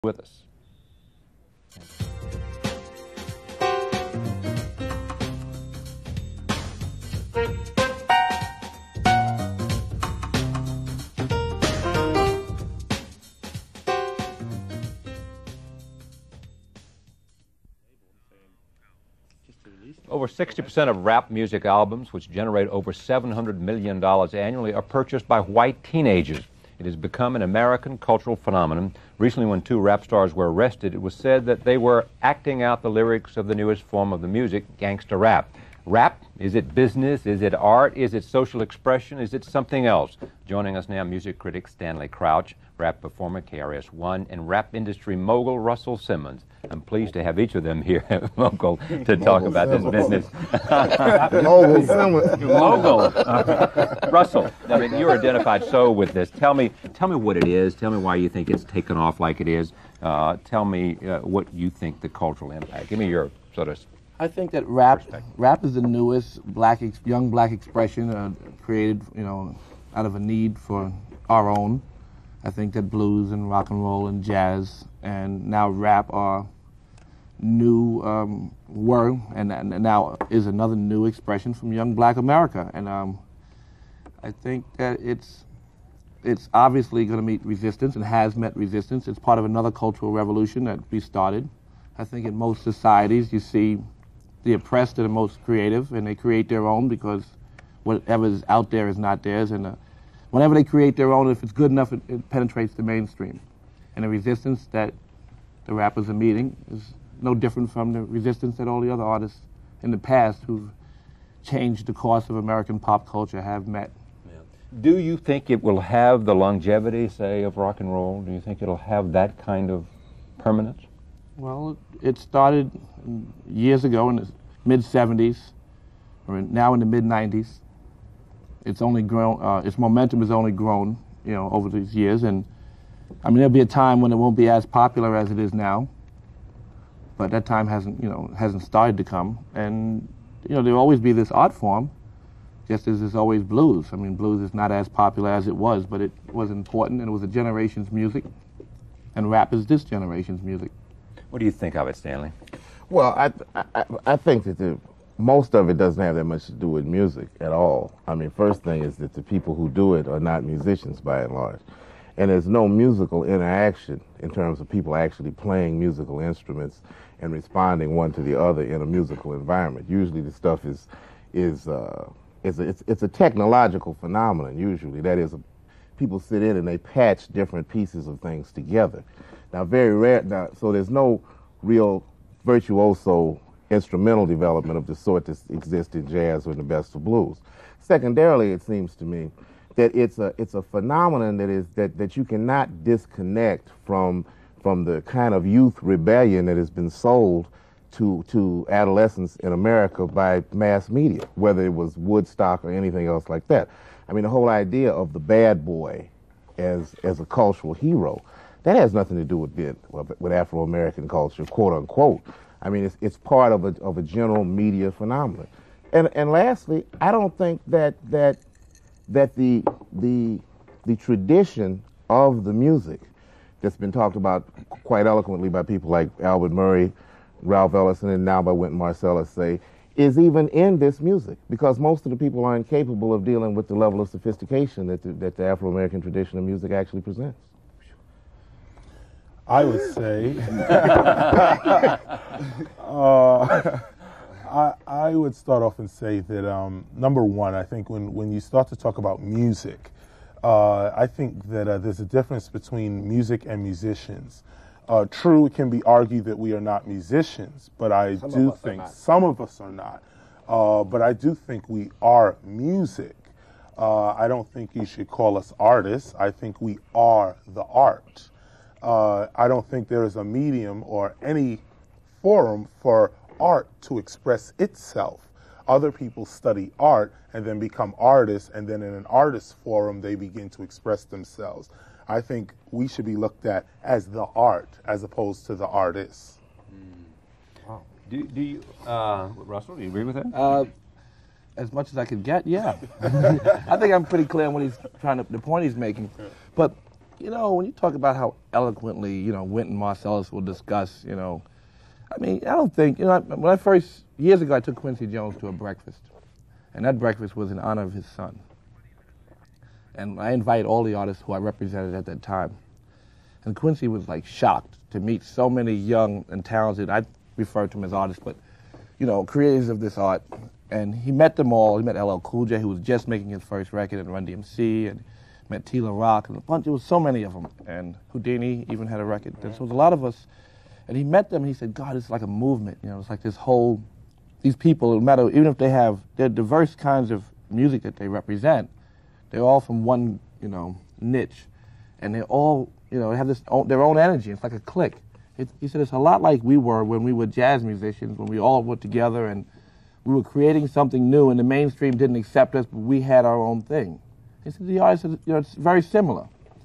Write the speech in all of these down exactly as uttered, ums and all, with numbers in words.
with us. Over sixty percent of rap music albums, which generate over seven hundred million dollars annually, are purchased by white teenagers. It has become an American cultural phenomenon. Recently, when two rap stars were arrested, it was said that they were acting out the lyrics of the newest form of the music, gangsta rap. Rap, is it business? Is it art? Is it social expression? Is it something else? Joining us now, music critic Stanley Crouch, rap performer K R S One, and rap industry mogul Russell Simmons. I'm pleased to have each of them here, mogul, to talk about this business. Mogul Simmons. Mogul. Uh, Russell, I mean, you're identified so with this. Tell me, tell me what it is. Tell me why you think it's taken off like it is. Uh, tell me uh, what you think the cultural impact. Give me your sort of. I think that rap, rap is the newest black, ex young black expression uh, created, you know, out of a need for our own. I think that blues and rock and roll and jazz and now rap are new, um, were and, and now is another new expression from young black America. And um, I think that it's it's obviously going to meet resistance and has met resistance. It's part of another cultural revolution that we started. I think in most societies you see the oppressed are the most creative, and they create their own because whatever's out there is not theirs. And uh, whenever they create their own, if it's good enough, it, it penetrates the mainstream. And the resistance that the rappers are meeting is no different from the resistance that all the other artists in the past who've changed the course of American pop culture have met. Yeah. Do you think it will have the longevity, say, of rock and roll? Do you think it'll have that kind of permanence? Well, it started years ago in the mid seventies, or now in the mid nineties. It's only grown, uh, its momentum has only grown, you know, over these years. And I mean, there'll be a time when it won't be as popular as it is now, but that time hasn't, you know, hasn't started to come. And, you know, there'll always be this art form, just as there's always blues. I mean, blues is not as popular as it was, but it was important, and it was a generation's music, and rap is this generation's music. What do you think of it, Stanley? Well, I, I, I think that the, most of it doesn't have that much to do with music at all. I mean, first thing is that the people who do it are not musicians by and large. And there's no musical interaction in terms of people actually playing musical instruments and responding one to the other in a musical environment. Usually the stuff is, is, uh, is a, it's, it's a technological phenomenon, usually. That is, a, people sit in and they patch different pieces of things together. Now, very rare, now, so there's no real virtuoso instrumental development of the sort that exists in jazz or in the best of blues. Secondarily, it seems to me that it's a it's a phenomenon that is that, that you cannot disconnect from from the kind of youth rebellion that has been sold to to adolescents in America by mass media, whether it was Woodstock or anything else like that. I mean, the whole idea of the bad boy as as a cultural hero, that has nothing to do with it, with Afro-American culture, quote unquote. I mean, it's it's part of a of a general media phenomenon. And and lastly, I don't think that that that the the the tradition of the music that's been talked about quite eloquently by people like Albert Murray, Ralph Ellison, and now by Wynton Marsalis say, is even in this music, because most of the people are incapable of dealing with the level of sophistication that the, that the Afro-American tradition of music actually presents. I would say, uh, I, I would start off and say that, um, number one, I think when, when you start to talk about music, uh, I think that uh, there's a difference between music and musicians. Uh, true, it can be argued that we are not musicians, but I Some do of us are think not. some of us are not. Uh, but I do think we are music. Uh, I don't think you should call us artists. I think we are the art. Uh, I don't think there is a medium or any forum for art to express itself. Other people study art and then become artists, and then in an artist forum they begin to express themselves. I think we should be looked at as the art as opposed to the artist. Mm. Wow. Do, do you, uh, Russell, do you agree with that? Uh, as much as I could get, yeah. I think I'm pretty clear on what he's trying to, the point he's making. But you know, when you talk about how eloquently, you know, Wynton Marsalis will discuss, you know, I mean, I don't think, you know, when I first, years ago, I took Quincy Jones to a breakfast, and that breakfast was in honor of his son. And I invited all the artists who I represented at that time. And Quincy was like shocked to meet so many young and talented, I refer to them as artists, but, you know, creators of this art. And he met them all. He met L L Cool J, who was just making his first record, and Run D M C, and met Tila Rock, and a bunch, there was so many of them. And Houdini even had a record. And so there was a lot of us. And he met them, and he said, God, it's like a movement. You know, it's like this whole, these people, no matter, even if they have, they're diverse kinds of music that they represent, they're all from one, you know, niche. And they're all, you know, have this own, their own energy. It's like a clique. It, he said it's a lot like we were when we were jazz musicians, when we all were together and we were creating something new, and the mainstream didn't accept us, but we had our own thing. He said the artists, you know, it's very similar.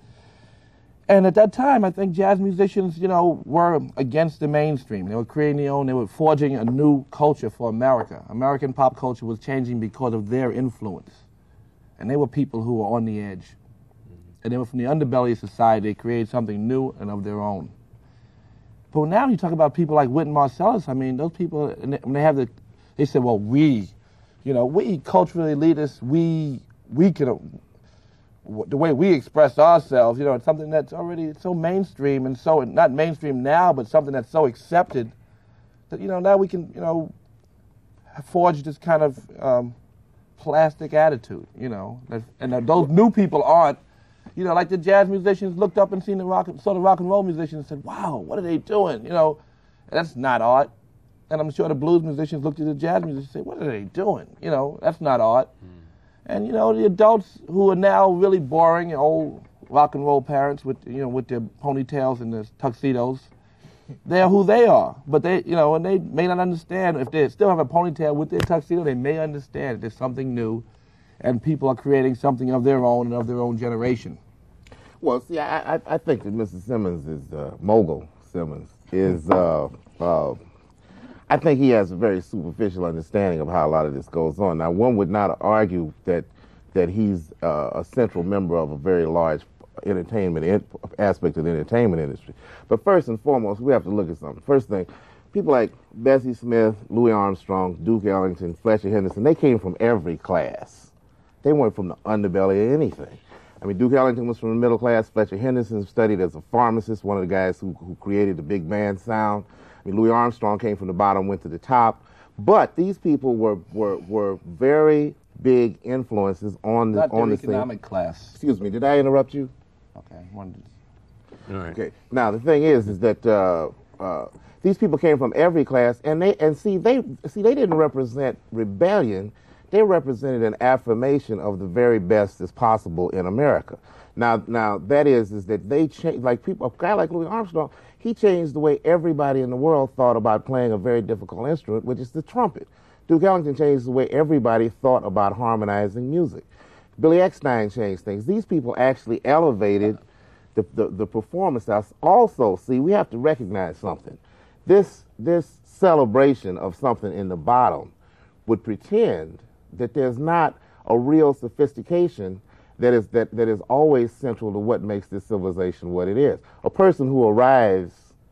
And at that time, I think jazz musicians, you know, were against the mainstream. They were creating their own, they were forging a new culture for America. American pop culture was changing because of their influence. And they were people who were on the edge. And they were from the underbelly of society. They created something new and of their own. But now you talk about people like Wynton Marsalis, I mean, those people, and they, when they have the, they said, well, we, you know, we culturally elitists, we, we can, the way we express ourselves, you know, it's something that's already so mainstream and so, not mainstream now, but something that's so accepted that, you know, now we can, you know, forge this kind of um, plastic attitude, you know, that, and that those new people aren't, you know, like the jazz musicians looked up and seen the rock, saw the rock and roll musicians and said, wow, what are they doing? You know, that's not art. And I'm sure the blues musicians looked at the jazz musicians and said, what are they doing? You know, that's not art. Mm. And, you know, the adults who are now really boring, old rock and roll parents with, you know, with their ponytails and their tuxedos, they're who they are. But they, you know, and they may not understand. If they still have a ponytail with their tuxedo, they may understand there's something new and people are creating something of their own and of their own generation. Well, see, I, I, I think that Mister Simmons is, uh, Mogul Simmons, is, uh, uh, I think he has a very superficial understanding of how a lot of this goes on. Now, one would not argue that that he's uh, a central member of a very large entertainment in, aspect of the entertainment industry. But first and foremost, we have to look at something. First thing, people like Bessie Smith, Louis Armstrong, Duke Ellington, Fletcher Henderson, they came from every class. They weren't from the underbelly of anything. I mean, Duke Ellington was from the middle class. Fletcher Henderson studied as a pharmacist, one of the guys who, who created the big band sound. I mean, Louis Armstrong came from the bottom, went to the top. But these people were were, were very big influences on the Not on their the economic scene. class. Excuse me, did I interrupt you? Okay, one. All right. Okay. Now the thing is, is that uh, uh, these people came from every class, and they and see they see they didn't represent rebellion. They represented an affirmation of the very best that's possible in America. Now, now that is, is that they changed, like people, a guy like Louis Armstrong, he changed the way everybody in the world thought about playing a very difficult instrument, which is the trumpet. Duke Ellington changed the way everybody thought about harmonizing music. Billy Eckstine changed things. These people actually elevated the, the, the performance. Also, see, we have to recognize something. This, this celebration of something in the bottom would pretend that there's not a real sophistication that is that that is always central to what makes this civilization what it is. A person who arrives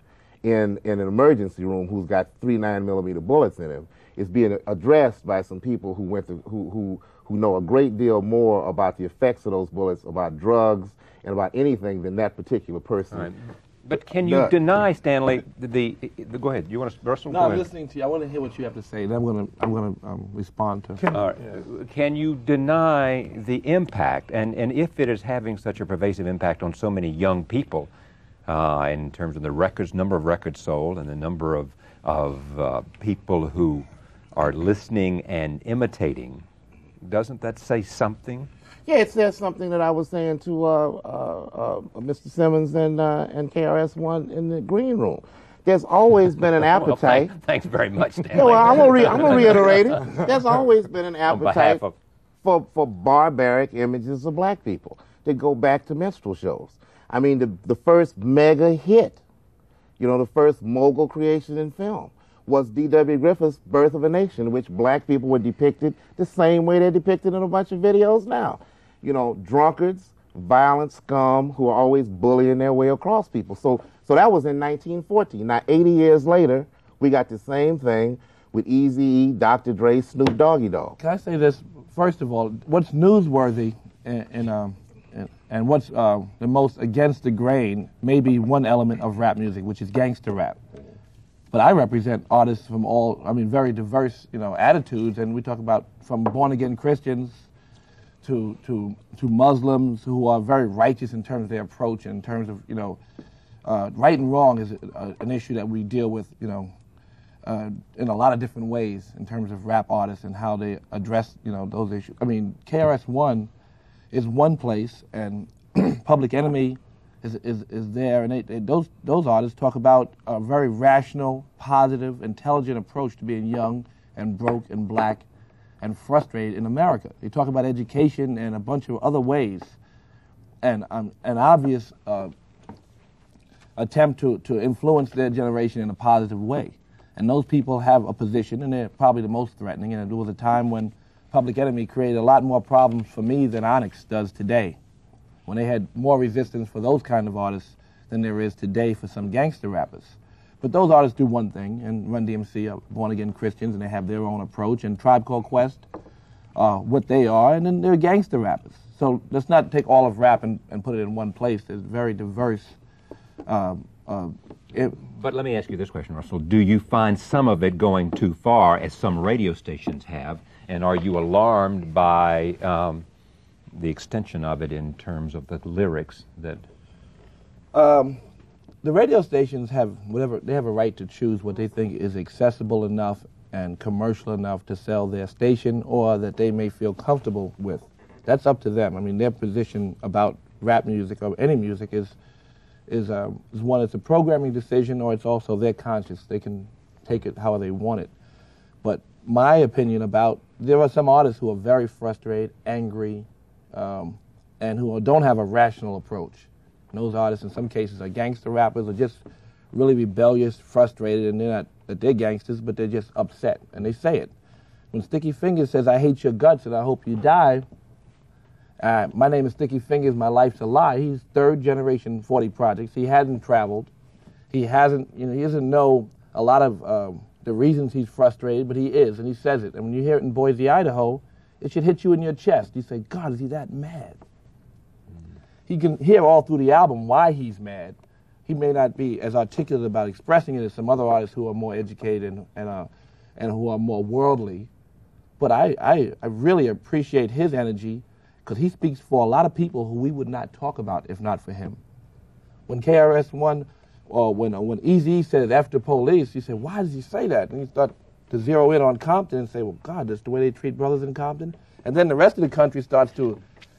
in in an emergency room who's got three nine millimeter bullets in him is being addressed by some people who went to who who who know a great deal more about the effects of those bullets, about drugs, and about anything than that particular person. Right. But can you does. deny, Stanley, the, the, the go ahead. You want to Russell? No, go I'm ahead. listening to you. I want to hear what you have to say. Then I'm going to I'm going to um, respond to. All right. Can you deny the impact, and, and if it is having such a pervasive impact on so many young people, uh, in terms of the records, number of records sold, and the number of of uh, people who are listening and imitating, doesn't that say something? Yeah, it says something that I was saying to uh, uh, uh, Mister Simmons and uh, and K R S One in the green room. There's always been an appetite. Well, thank, thanks very much, Stanley. Yeah, well, I'm gonna, re- I'm gonna reiterate it. There's always been an appetite of... for for barbaric images of black people that go back to minstrel shows. I mean, the the first mega hit, you know, the first mogul creation in film was D W Griffith's Birth of a Nation, in which black people were depicted the same way they're depicted in a bunch of videos now. You know, drunkards, violent scum who are always bullying their way across people. So, so that was in nineteen fourteen. Now, eighty years later, we got the same thing with Eazy-E, Doctor Dre, Snoop Doggy Dogg. Can I say this? First of all, what's newsworthy and, and, um, and, and what's uh, the most against the grain may be one element of rap music, which is gangster rap. But I represent artists from all, I mean, very diverse, you know, attitudes, and we talk about from born-again Christians to to to Muslims who are very righteous in terms of their approach, in terms of, you know, uh, right and wrong is a, an issue that we deal with, you know, uh, in a lot of different ways in terms of rap artists and how they address, you know, those issues. I mean, K R S One is one place, and Public Enemy is is is there, and they, they, those those artists talk about a very rational, positive, intelligent approach to being young and broke and black and frustrated in America. They talk about education and a bunch of other ways, and um, an obvious uh, attempt to, to influence their generation in a positive way. And those people have a position, and they're probably the most threatening, and there was a time when Public Enemy created a lot more problems for me than Onyx does today, when they had more resistance for those kind of artists than there is today for some gangster rappers. But those artists do one thing, and Run D M C are born-again Christians, and they have their own approach, and Tribe Called Quest are what they are, and then they're gangster rappers. So let's not take all of rap and, and put it in one place. There's very diverse. Uh, uh, it, but let me ask you this question, Russell. Do you find some of it going too far, as some radio stations have, and are you alarmed by um, the extension of it in terms of the lyrics that... Um, the radio stations have whatever, they have a right to choose what they think is accessible enough and commercial enough to sell their station, or that they may feel comfortable with. That's up to them. I mean, their position about rap music or any music is is, uh, is one, it's a programming decision, or it's also their conscience. They can take it how they want it. But my opinion about, there are some artists who are very frustrated, angry, um, and who don't have a rational approach. And those artists in some cases are gangster rappers, or just really rebellious, frustrated, and they're not that they're gangsters, but they're just upset, and they say it. When Sticky Fingers says, "I hate your guts and I hope you die," uh, my name is Sticky Fingers, my life's a lie. He's third generation forty Projects. He hasn't traveled. He hasn't, you know, he doesn't know a lot of um, the reasons he's frustrated, but he is, and he says it. And when you hear it in Boise, Idaho, it should hit you in your chest. You say, God, is he that mad? Mm. He can hear all through the album why he's mad. He may not be as articulate about expressing it as some other artists who are more educated and and, uh, and who are more worldly. But I, I, I really appreciate his energy, because he speaks for a lot of people who we would not talk about if not for him. When K R S One, or when uh, when Eazy said F the police, you say, why does he say that? And you start to zero in on Compton and say, well, God, that's the way they treat brothers in Compton. And then the rest of the country starts to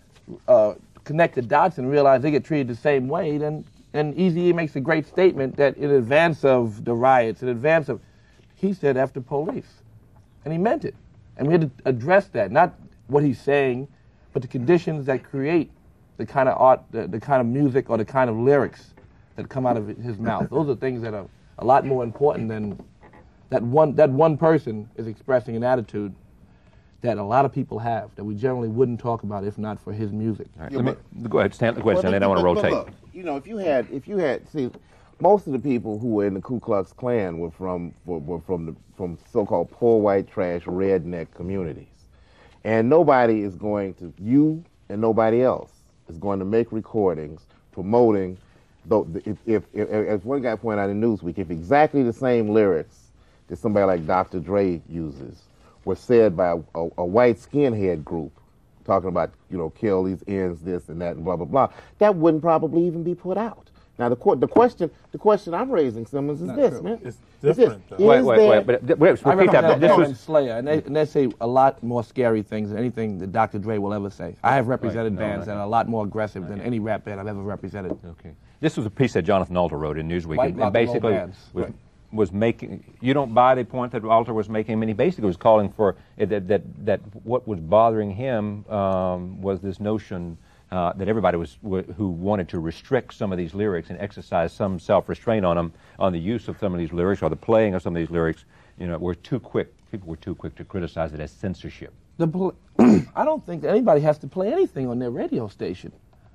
uh, connect the dots and realize they get treated the same way. Then And Eazy-E makes a great statement that in advance of the riots, in advance of, he said after police. And he meant it. And we had to address that, not what he's saying, but the conditions that create the kind of art, the, the kind of music, or the kind of lyrics that come out of his mouth. Those are things that are a lot more important than that one, that one person is expressing an attitude that a lot of people have, that we generally wouldn't talk about if not for his music. All right, yeah, let me, go ahead, Stanley, go ahead, Stanley, I want to rotate. Look, you know, if you had, if you had, see, most of the people who were in the Ku Klux Klan were from, were, were from the, from so-called poor white trash redneck communities. And nobody is going to, you and nobody else, is going to make recordings promoting, though, if, if, if, as one guy pointed out in Newsweek, if exactly the same lyrics that somebody like Doctor Dre uses were said by a, a, a white skinhead group, talking about, you know, kill these ends, this and that, and blah, blah, blah, that wouldn't probably even be put out. Now, the the question the question I'm raising, Simmons, is Not this, true. man. It's different, Is though. Wait, wait, there, wait, but, wait, I repeat that. represent This Aaron was, Slayer, and they, and they say a lot more scary things than anything that Doctor Dre will ever say. I have represented no, bands no, that no. are a lot more aggressive than any rap band I've ever represented. okay. This was a piece that Jonathan Alter wrote in Newsweek, White and, rock and and roll basically bands. was, Right. was making, you don't buy the point that Alter was making. I mean, he basically was calling for, uh, that, that, that what was bothering him um, was this notion Uh, that everybody was w who wanted to restrict some of these lyrics and exercise some self-restraint on them, on the use of some of these lyrics or the playing of some of these lyrics, you know, were too quick. People were too quick to criticize it as censorship. The I don't think that anybody has to play anything on their radio station.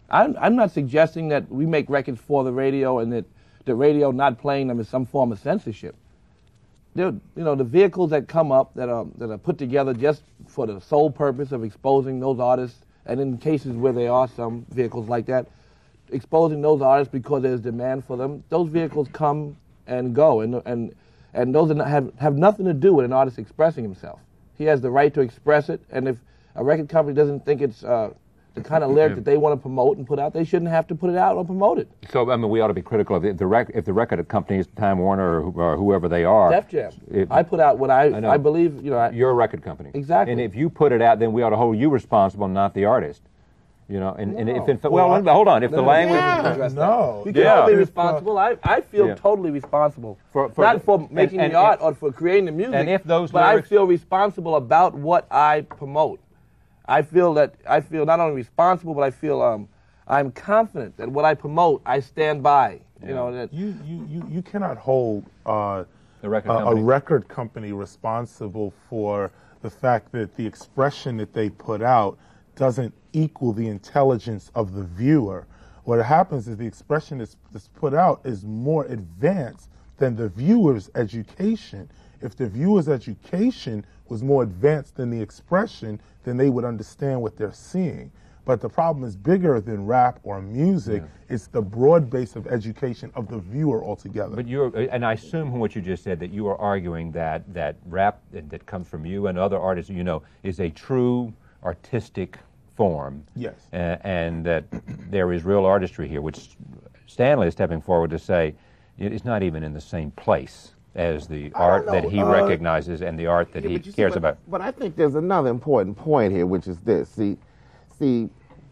I'm, I'm not suggesting that we make records for the radio and that the radio not playing them is some form of censorship. They're, you know, the vehicles that come up that are that are put together just for the sole purpose of exposing those artists, and in cases where there are some vehicles like that, exposing those artists because there's demand for them. Those vehicles come and go, and and and those are not, have have nothing to do with an artist expressing himself. He has the right to express it, and if a record company doesn't think it's uh, the kind of lyric that they want to promote and put out, they shouldn't have to put it out or promote it. So, I mean, we ought to be critical of the, the rec if the record companies, Time Warner or, who, or whoever they are. Def Jam. It, I put out what I I, I believe, you know. I, You're a record company. Exactly. And if you put it out, then we ought to hold you responsible, not the artist. You know, and, no. and if in fact, well, well, hold on, if no, the no, language... Yeah, no. We can yeah. all be responsible. I, I feel yeah. totally responsible. For, for not the, for making and, and, the art and, or for creating the music, and if those but lyrics, I feel responsible about what I promote. I feel that I feel not only responsible, but I feel um, I'm confident that what I promote, I stand by. Yeah. You know that You you you, you cannot hold uh, the record a, a company. record company responsible for the fact that the expression that they put out doesn't equal the intelligence of the viewer. What happens is the expression that's, that's put out is more advanced than the viewer's education. If the viewer's education was more advanced than the expression, then they would understand what they're seeing. But the problem is bigger than rap or music. Yeah. It's the broad base of education of the viewer altogether. But you're, and I assume from what you just said that you are arguing that that rap that, that comes from you and other artists you know is a true artistic form. Yes. Uh, and that there is real artistry here, which Stanley is stepping forward to say it's not even in the same place as the art that he uh, recognizes and the art that yeah, he see, cares but, about. But I think there's another important point here, which is this. See, see,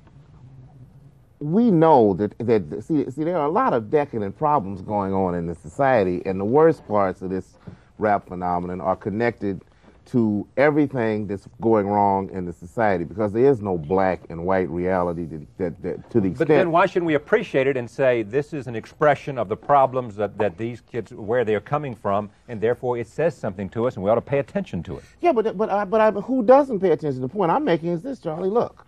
we know that, that see, see, there are a lot of decadent problems going on in the society, and the worst parts of this rap phenomenon are connected to everything that's going wrong in the society, because there is no black and white reality that, that, that to the extent. But then why shouldn't we appreciate it and say this is an expression of the problems that, that these kids, where they're coming from, and therefore it says something to us and we ought to pay attention to it? Yeah, but but I, but I, who doesn't pay attention? The point I'm making is this, Charlie. Look,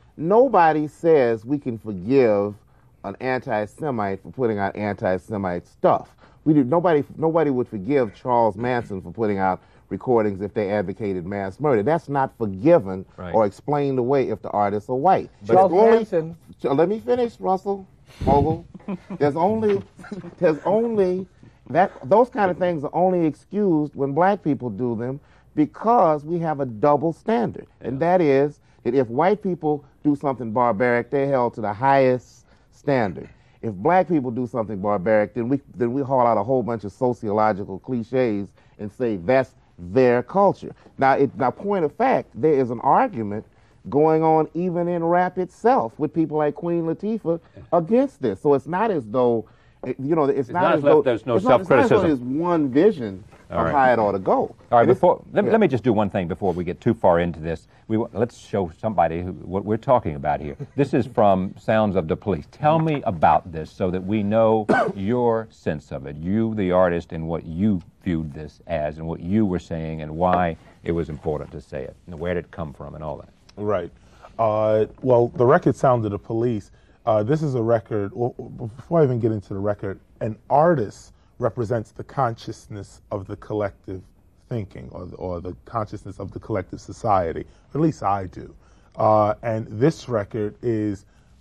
nobody says we can forgive an anti-Semite for putting out anti-Semite stuff. We do. Nobody nobody would forgive Charles Manson for putting out recordings if they advocated mass murder. That's not forgiven right. or explained away if the artists are white. Charles only, Manson. Let me finish, Russell Mogul. there's only there's only that those kind of things are only excused when black people do them, because we have a double standard, yeah. and that is that if white people do something barbaric, they're held to the highest standard. If black people do something barbaric, then we then we haul out a whole bunch of sociological cliches and say that's their culture. Now, it, now, point of fact, there is an argument going on even in rap itself with people like Queen Latifah against this. So it's not as though, you know, it's, it's not, not as though there's no it's not, self-criticism. It's not as though there's one vision All of right. how it ought to go. All right, before let, yeah. let me just do one thing before we get too far into this. We let's show somebody who, what we're talking about here. This is from Sounds of the Police. Tell me about this so that we know your sense of it. You, the artist, and what you viewed this as, and what you were saying, and why it was important to say it, and where did it come from, and all that. Right. Uh, well, the record Sound of the Police. Uh, this is a record. Well, before I even get into the record, an artist represents the consciousness of the collective thinking, or, or the consciousness of the collective society. At least I do. Uh, and this record is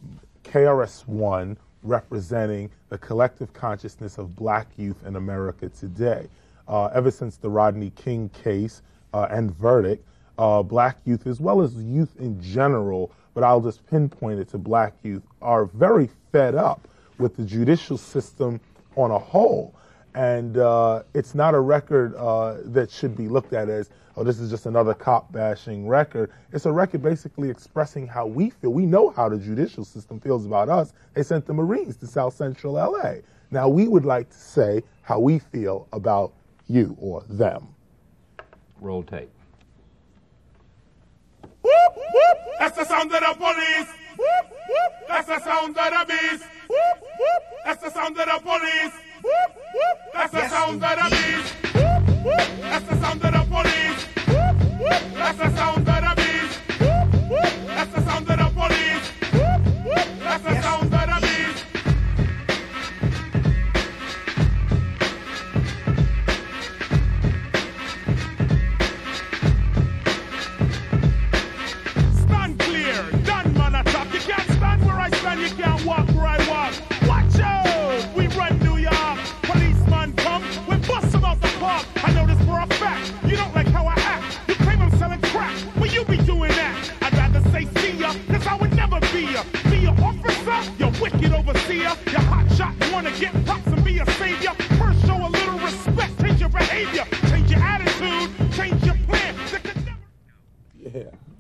K R S One representing the collective consciousness of black youth in America today. Uh, ever since the Rodney King case uh, and verdict, uh, black youth, as well as youth in general, but I'll just pinpoint it to black youth, are very fed up with the judicial system on a whole. And uh, it's not a record uh, that should be looked at as, oh, this is just another cop-bashing record. It's a record basically expressing how we feel. We know how the judicial system feels about us. They sent the Marines to South Central L A. Now, we would like to say how we feel about you or them. Roll tape. Whoop, whoop. That's the sound of the police. Whoop, whoop. That's the sound of the beast. Whoop, whoop. That's the sound of the police. Whoop, whoop. That's the sound of the beast. Whoop, whoop. That's the sound of the police. Whoop, whoop. That's the sound of the beast. Whoop, whoop. That's the sound of the police. Whoop, whoop. That's the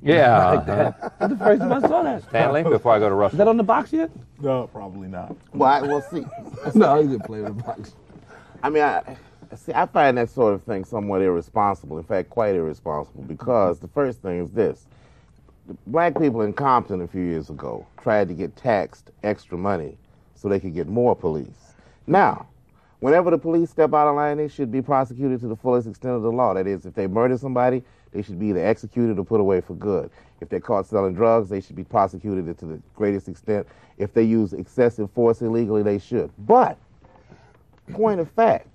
Yeah. Like that. That's the first time I saw that. Stanley, before I go to Is Russell. that on the box yet? No, probably not. Well, I, well, see, No, he didn't play with the box. I mean, I see. I find that sort of thing somewhat irresponsible. In fact, quite irresponsible. Because the first thing is this: the black people in Compton a few years ago tried to get taxed extra money so they could get more police. Now, whenever the police step out of line, they should be prosecuted to the fullest extent of the law. That is, if they murder somebody, they should be either executed or put away for good. If they're caught selling drugs, they should be prosecuted to the greatest extent. If they use excessive force illegally, they should. But, point of fact,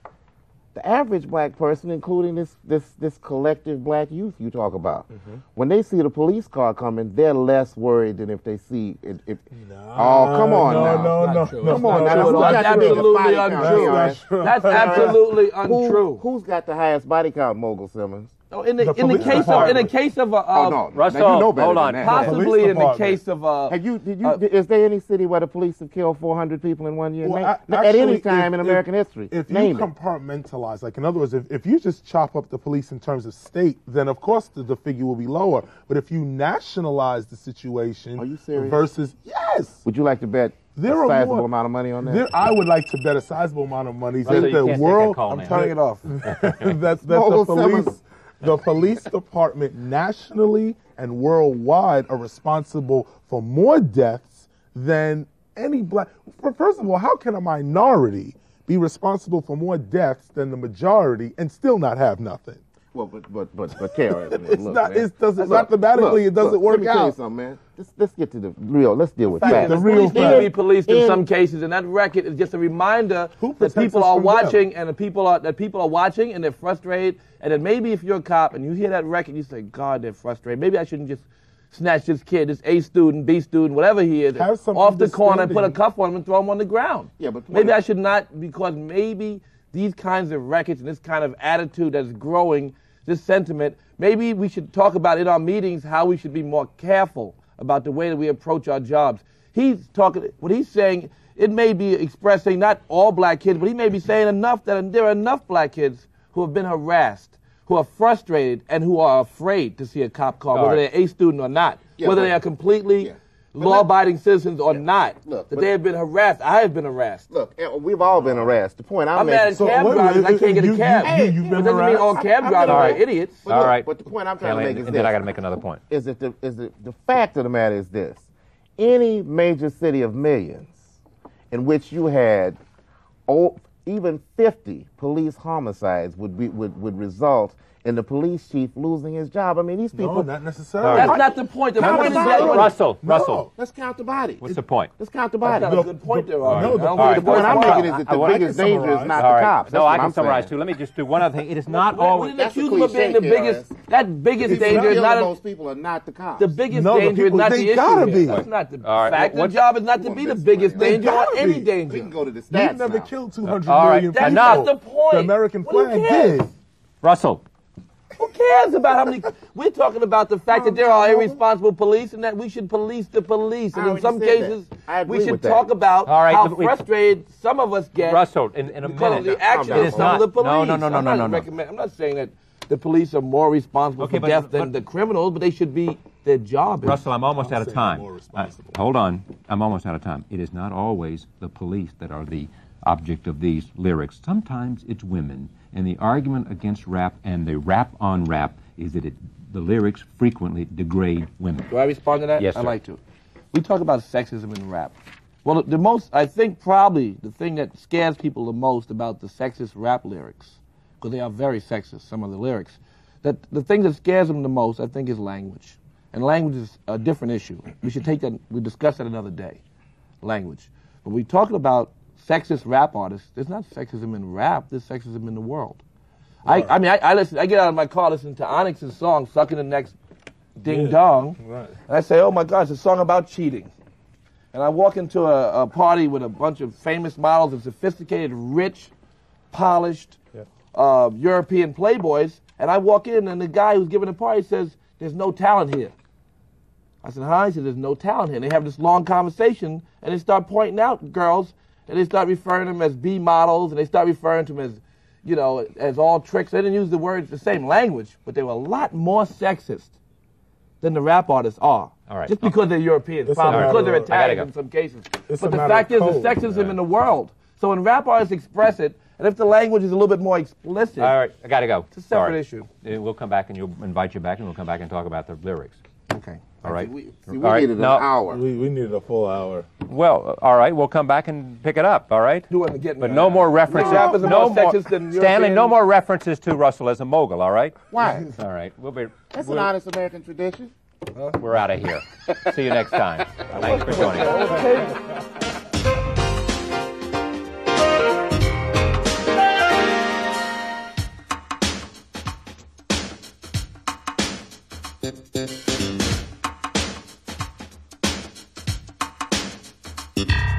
the average black person, including this this this collective black youth you talk about, mm-hmm. when they see the police car coming, they're less worried than if they see it. If, no, oh, come on no, now. No, no, no. Come on now. That's absolutely untrue. That's absolutely untrue. Who, who's got the highest body count, Mogul Simmons? Oh, in the, The in the police case of in the department. case of a uh, Oh no, Russell, now, you know better hold than on. that. possibly Police in the department. case of uh, Have you? Did you? uh, is there any city where the police have killed four hundred people in one year? Well, Name- I- at any actually, time if- in if- American history. If you Name it. compartmentalize, like in other words, if, if you just chop up the police in terms of state, then of course the, the figure will be lower. But if you nationalize the situation Are you serious? versus, yes. Would you like to bet There a are sizable more- amount of money on that? There, I would like to bet a sizable amount of money Russell, that you the can't take world, that call, I'm man. turning it off. that's, that's Mogul the police, Simmons. the police department nationally and worldwide are responsible for more deaths than any black. First of all, how can a minority be responsible for more deaths than the majority and still not have nothing? Well, but but but but Kara, It's look, not- man. it doesn't- Look, mathematically, look, it doesn't look, work let me tell you out. something, man. Let's, let's get to the real. Let's deal with fact, facts. the the real police need to fact. be policed in In- some cases, and that record is just a reminder Who that protects people us are from watching, them? and the people are that people are watching, and they're frustrated, and then maybe if you're a cop and you hear that record, you say, "God, they're frustrated. Maybe I shouldn't just snatch this kid, this A student, B student, whatever he is, Have some off the corner and put a understanding. cuff on him and throw him on the ground." Yeah, but maybe what- I should not, because maybe these kinds of records and this kind of attitude that's growing, this sentiment, maybe we should talk about in our meetings how we should be more careful about the way that we approach our jobs. He's talking, what he's saying, it may be expressing not all black kids, but he may be saying enough that there are enough black kids who have been harassed, who are frustrated, and who are afraid to see a cop car, All whether right. they're a student or not, Yeah, whether but- they are completely Yeah. law-abiding citizens or not, Look, that but- they have been harassed. I have been harassed. Look, eh, we've all been harassed. The point I'm, I'm making. mad at So, cab wait a drivers. minute, I can't get you- a cab. you- you've been But doesn't mean all harassed? cab I've been drivers are harassed. idiots. But All look, right. But the point I'm trying Stanley, to make is and this. then I got to make another point. Is that the is the, the fact of the matter is this: any major city of millions, in which you had, oh, even fifty police homicides, would be would, would result in the police chief losing his job. I mean, these people. No, not necessarily. All That's right. not the point. The How point is many that times- Russell, No. Russell, Let's count the body. what's the point? Let's count the That's body. not a good point there, Arthur. no, the- I don't all think right. the What point's I'm wrong. making is that I the wanna- biggest I can danger is summarize. not All the right. cops. No, That's I what can I'm summarize saying. too. Let me just do one other thing. It is not We always. didn't That's accuse the him of being the cliche, biggest. K R S. That biggest People danger is killing not a, those people are not the cops. the biggest No, the danger is people- not they the issue. gotta here. be. That's not the All right, fact. what- The job is not to Come be on, the listen, biggest man. danger or gotta any be. danger. We can go to the You stats never now. killed two hundred all right. million That's people. not the point. The American Well, who flag cares? did. Russell, Who cares about how many? We're talking about the fact that there are irresponsible police and that we should police the police. And I in some already said cases, that. I agree we should with that. talk about All right, how but we- frustrated some of us get Russell, in, in a because minute. of the action Calm of down. some It is of the police. not- no, no, no, I'm no, not no, no. recommend- I'm not saying that the police are more responsible Okay, for but- death than but- the criminals, but they should be their job. is. Russell, I'm almost out of saying time. more Uh, responsible. hold on. I'm almost out of time. It is not always the police that are the object of these lyrics. Sometimes it's women. And the argument against rap and the rap on rap is that it, the lyrics frequently degrade women. Do I respond to that? Yes, I sir. like to. We talk about sexism in rap. Well, the most, I think probably the thing that scares people the most about the sexist rap lyrics, because they are very sexist, some of the lyrics, that the thing that scares them the most, I think, is language. And language is a different issue. We should take that, we discuss that another day, language. When we talk about sexist rap artists, there's not sexism in rap, there's sexism in the world. I, I mean, I, I listen. I get out of my car, listen to Onyx's song "Sucking the Next Ding Yeah, Dong," right. and I say, "Oh my God, it's a song about cheating." And I walk into a, a party with a bunch of famous models and sophisticated, rich, polished Yeah. uh, European playboys, and I walk in, and the guy who's giving the party says, "There's no talent here." I said, "Huh?" He said, "There's no talent here." And they have this long conversation, and they start pointing out girls, and they start referring to them as B models, and they start referring to them as, you know, as all tricks. They didn't use the words, the same language, but they were a lot more sexist than the rap artists are. All right. Just because they're Europeans, It's probably a because they're matter of- I gotta Italian go. in some cases. It's but a the matter fact of is, the code. sexism in the world. So when rap artists express it, and if the language is a little bit more explicit, All right, I got to go. it's a separate Sorry. issue. Uh, We'll come back and you'll invite you back, and we'll come back and talk about the lyrics. Okay. All right. We, see, we All right, needed no. an hour. We, we needed a full hour. Well, uh, all right, we'll come back and pick it up. All right. Do it again. But no more references. Rappers are no more more, sexist than Stanley, no Europeans. more references to Russell as a mogul. All right. Why? All right. We'll be. That's an we'll- honest American tradition. We're out of here. See you next time. Thanks for joining us. Thank